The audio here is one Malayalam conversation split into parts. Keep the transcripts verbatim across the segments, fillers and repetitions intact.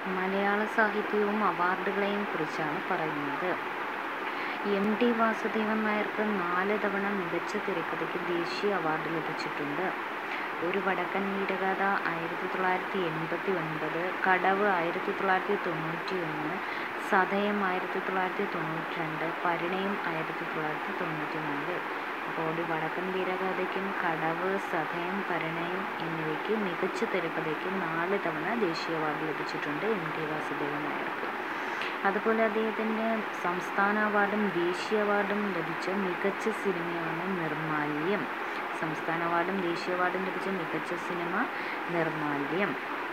മലയാള സാഹിത്യവും അവാർഡുകളെയും കുറിച്ചാണ് പറയുന്നത്. എം ടി വാസുദേവൻ നായർക്ക് നാല് തവണ മികച്ച തിരക്കഥയ്ക്ക് ദേശീയ അവാർഡ് ലഭിച്ചിട്ടുണ്ട്. ഒരു വടക്കൻ വീരഗാഥ ആയിരത്തി തൊള്ളായിരത്തി എൺപത്തി ഒൻപത്, കടവ് ആയിരത്തി തൊള്ളായിരത്തി തൊണ്ണൂറ്റി ഒന്ന്, സതയം ആയിരത്തി തൊള്ളായിരത്തി തൊണ്ണൂറ്റി രണ്ട്, പരിണയം ആയിരത്തി തൊള്ളായിരത്തി തൊണ്ണൂറ്റി നാല്. അപ്പോൾ ഒരു വടക്കൻ വീരഗാഥയ്ക്കും കടവ്, സതയം, പരിണയം എന്നിവയ്ക്ക് മികച്ച തിരക്കഥയ്ക്ക് നാല് തവണ ദേശീയ അവാർഡ് ലഭിച്ചിട്ടുണ്ട് എം ടി വാസുദേവൻ നായർക്ക്. അതുപോലെ അദ്ദേഹത്തിൻ്റെ സംസ്ഥാന അവാർഡും ദേശീയ അവാർഡും ലഭിച്ച മികച്ച സിനിമയാണ് നിർമാല്യം. സംസ്ഥാന അവാർഡും ദേശീയ അവാർഡും ലഭിച്ച മികച്ച cinema Nirmalyam.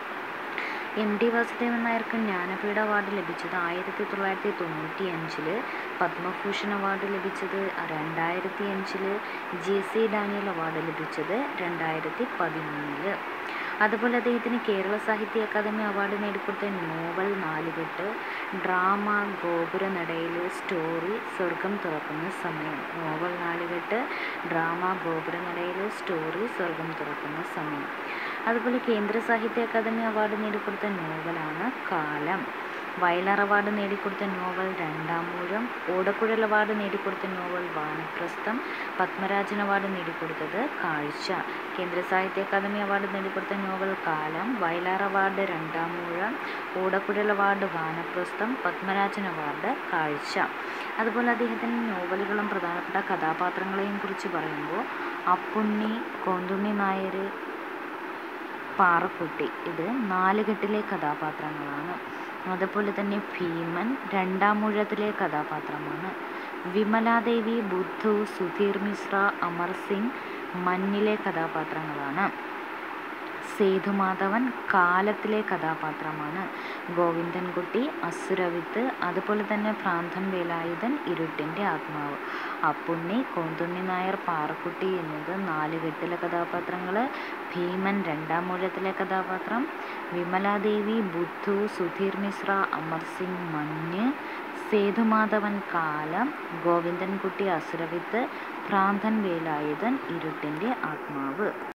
M T Vasudevan നായർക്ക് ജ്ഞാനപീഠ അവാർഡ് ലഭിച്ചത് ആയിരത്തി തൊള്ളായിരത്തി തൊണ്ണൂറ്റി അഞ്ചില്, പത്മഭൂഷൺ അവാർഡ് ലഭിച്ചത് രണ്ടായിരത്തി അഞ്ചില്, ജെ സി ഡാനിയൽ അവാർഡ് ലഭിച്ചത് രണ്ടായിരത്തി പതിമൂന്നില്. അതുപോലെ അദ്ദേഹത്തിന് കേരള സാഹിത്യ അക്കാദമി അവാർഡ് നേടിക്കൊടുത്ത novel Nalukettu, drama Gopuranadayil, story Swargam Thurakkunna സമയം. Novel Nalukettu, drama Gopuranadayil, story Swargam Thurakkunna സമയം. അതുപോലെ കേന്ദ്ര സാഹിത്യ അക്കാദമി അവാർഡ് നേടിക്കൊടുത്ത നോവലാണ് കാലം. വയലാർ അവാർഡ് നേടിക്കൊടുത്ത നോവൽ രണ്ടാമൂഴം. ഓടക്കുഴൽ അവാർഡ് നേടിക്കൊടുത്ത നോവൽ വാനപ്രസ്ഥം. പത്മരാജൻ അവാർഡ് നേടിക്കൊടുത്തത് കാഴ്ച. കേന്ദ്ര സാഹിത്യ അക്കാദമി അവാർഡ് നേടിക്കൊടുത്ത നോവൽ കാലം, വയലാർ അവാർഡ് രണ്ടാമൂഴം, ഓടക്കുഴൽ അവാർഡ് വാനപ്രസ്ഥം, പത്മരാജൻ അവാർഡ് കാഴ്ച. അതുപോലെ അദ്ദേഹത്തിൻ്റെ നോവലുകളും പ്രധാനപ്പെട്ട കഥാപാത്രങ്ങളെയും കുറിച്ച് പറയുമ്പോൾ അപ്പുണ്ണി, കോന്തുണ്ണി നായർ, പാറക്കുട്ടി ഇത് നാലുകെട്ടിലെ കഥാപാത്രങ്ങളാണ്. അതുപോലെ തന്നെ ഭീമൻ രണ്ടാമൂഴത്തിലെ കഥാപാത്രമാണ്. വിമലാദേവി, ബുദ്ധു, സുധീർ മിശ്ര, അമർ സിംഗ് മഞ്ഞിലെ കഥാപാത്രങ്ങളാണ്. സേതുമാധവൻ കാലത്തിലെ കഥാപാത്രമാണ്. ഗോവിന്ദൻകുട്ടി അസുരവിത്ത്, അതുപോലെ തന്നെ ഭ്രാന്തൻ വേലായുധൻ ഇരുട്ടിൻ്റെ ആത്മാവ്. അപ്പുണ്ണി, കോന്തുണ്ണി നായർ, പാറക്കുട്ടി എന്നത് നാലുകെട്ടിലെ കഥാപാത്രങ്ങൾ. ഭീമൻ രണ്ടാമൂഴത്തിലെ കഥാപാത്രം. വിമലാദേവി, ബുദ്ധു, സുധീർ മിശ്ര, അമർ സിംഗ് മഞ്ഞ്, സേതുമാധവൻ കാലം, ഗോവിന്ദൻകുട്ടി അസുരവിത്ത്, ഭ്രാന്തൻ വേലായുധൻ ഇരുട്ടിൻ്റെ ആത്മാവ്.